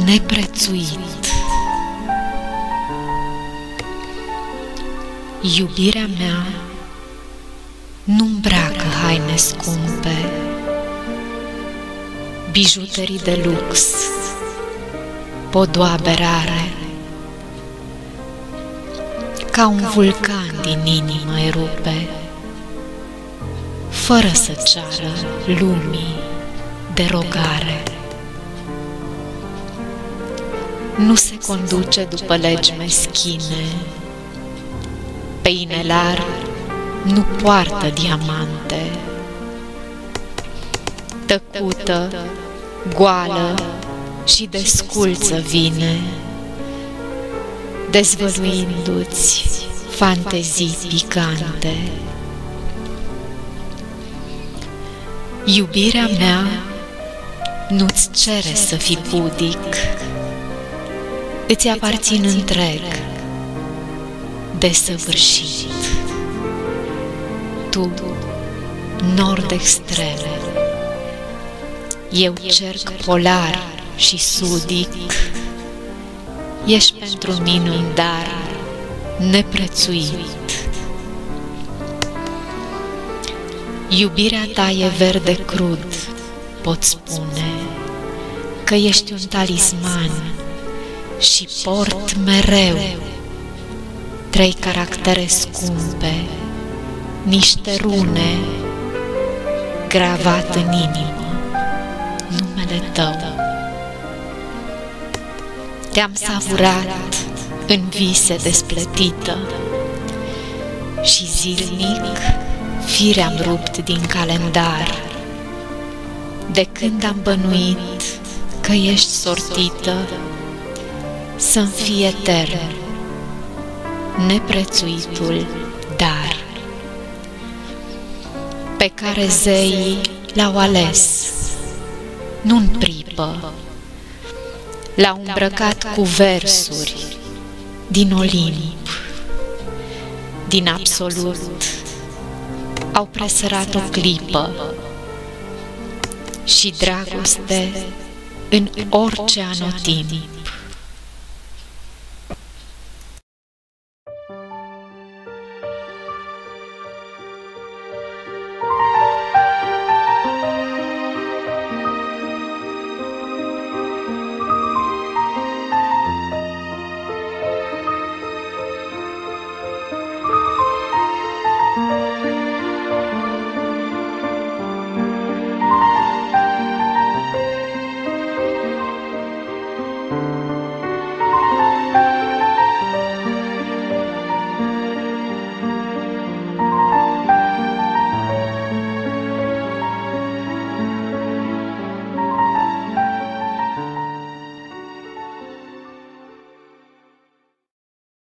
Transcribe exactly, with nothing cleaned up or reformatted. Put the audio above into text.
neprețuit. Iubirea mea nu îmbracă haine scumpe, bijuterii de lux, podoabe rare. Ca un vulcan din inimă erupe, fără să ceară lumii derogare. Nu se conduce după legi meschine, pe inelar nu poartă diamante. Tăcută, goală și desculță vine, dezvăluindu-ți fantezii picante. Iubirea mea nu-ți cere să fii pudic, îți aparțin întreg, desăvârșit. Tu, nord extreme, eu cerc polar și sudic, ești pentru mine un dar neprețuit. Iubirea ta e verde crud, pot spune că ești un talisman și port mereu trei caractere scumpe, niște rune gravat în inimă, numele tău. Te-am savurat în vise desplătită și zilnic fire am rupt din calendar, de când am bănuit că ești sortită să-mi fie etern neprețuitul dar, pe care zeii l-au ales, nu-n pripă, l-au îmbrăcat cu versuri din Olimp, din absolut au presărat o clipă și dragoste în orice anotimp.